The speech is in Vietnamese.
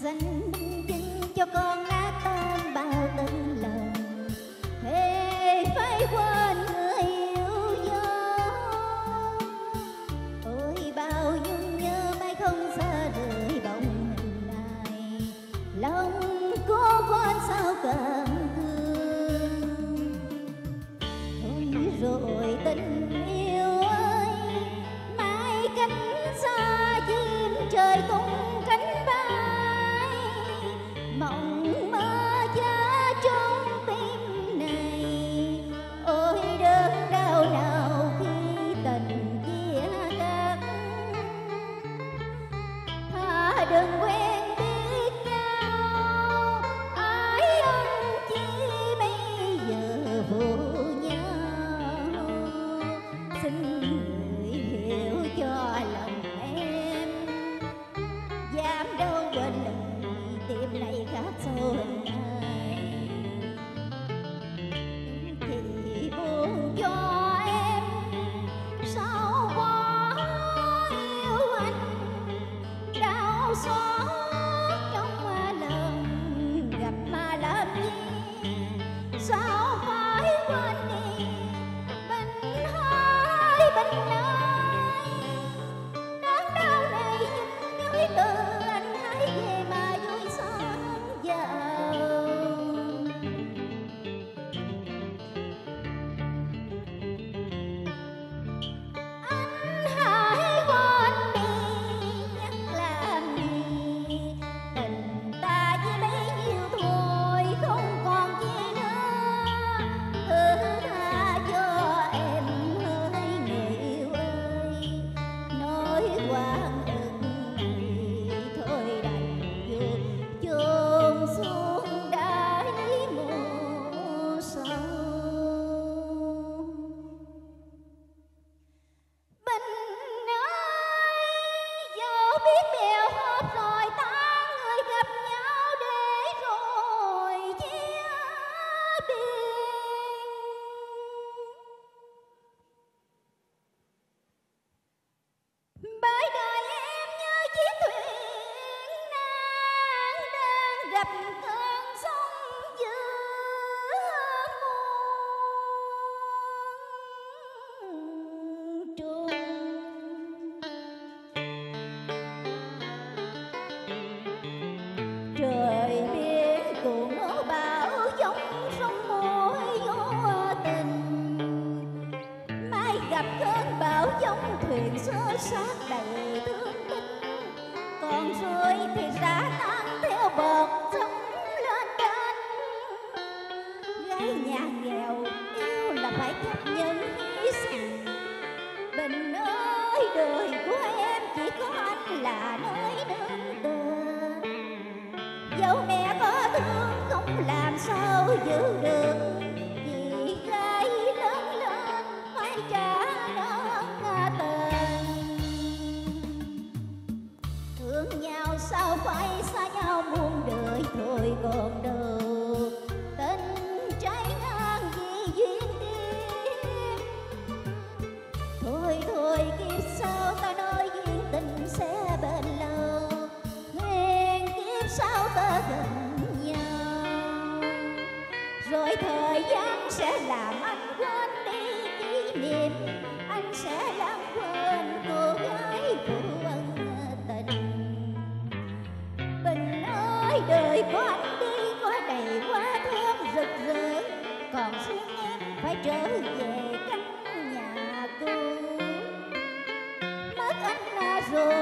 dành chứng cho con nát tan bao tình lòng, thề phải quên người yêu dấu. Ôi bao nhung nhớ mãi không xa rời bóng hình ai, lòng cô con sao càng thương. Thôi rồi tình yêu ơi, mãi cánh xa chim trời tung cánh bay, mộng mơ giá trong tim này. Ôi đớn đau nào khi tình chia cắt, thà đừng quen biết nhau, ái ân chi bây giờ vô nhau. Xin người hiểu cho lòng em, dám đâu quên lời tim này khắc sâu hình ai. Thì buồn cho em sao quá yêu anh, đau xót trong lòng gặp mà làm gì. Sao phải quên đi bên hai bên nơi, nỗi đau này nhức nhối từ anh hãy về mà vui sáng giàu. Anh hãy quên đi nhắc làm gì, tình ta chỉ bấy nhiêu thôi không còn chi nữa. Thứ tha cho em hỡi người yêu ơi, nói quãng ức này thôi đành vụt chôn xuống đáy mộ sâu. Bình ơi, dẫu biết bèo hợp rồi ta người gặp nhau để rồi chia biệt. Bởi đời em như chiếc thuyền nan đang gặp cơn sóng dữ muôn trùng. Trời biển cuồng nổ bão giông sông môi vô tình, mai gặp cơn bão giông thuyền xơ xác đầy thương tích. Còn rồi thì rã tan theo bọt sóng lên trên. Gái nhà nghèo yêu là phải chấp nhận hy sinh. Bình ơi, đời của em chỉ có anh là nơi nương tựa. Dẫu mẹ có thương không làm sao giữ được, vì gái lớn lên phải trả nợ tình. Thương nhau sao phải xa nhau muôn đời thôi còn đâu. Tình trái ngang vì duyên kiếp, thôi thôi kiếp sau ta nói duyên tình sẽ bền lâu. Nguyện kiếp sau ta gần nhau, rồi thời gian sẽ làm anh quên đi kỷ niệm. Anh sẽ làm quên cô gái phụ ân tình. Bình ơi, đời của anh đi có đầy hoa thơm rực rỡ, còn riêng em phải trở về căn nhà cũ. Mất anh rồi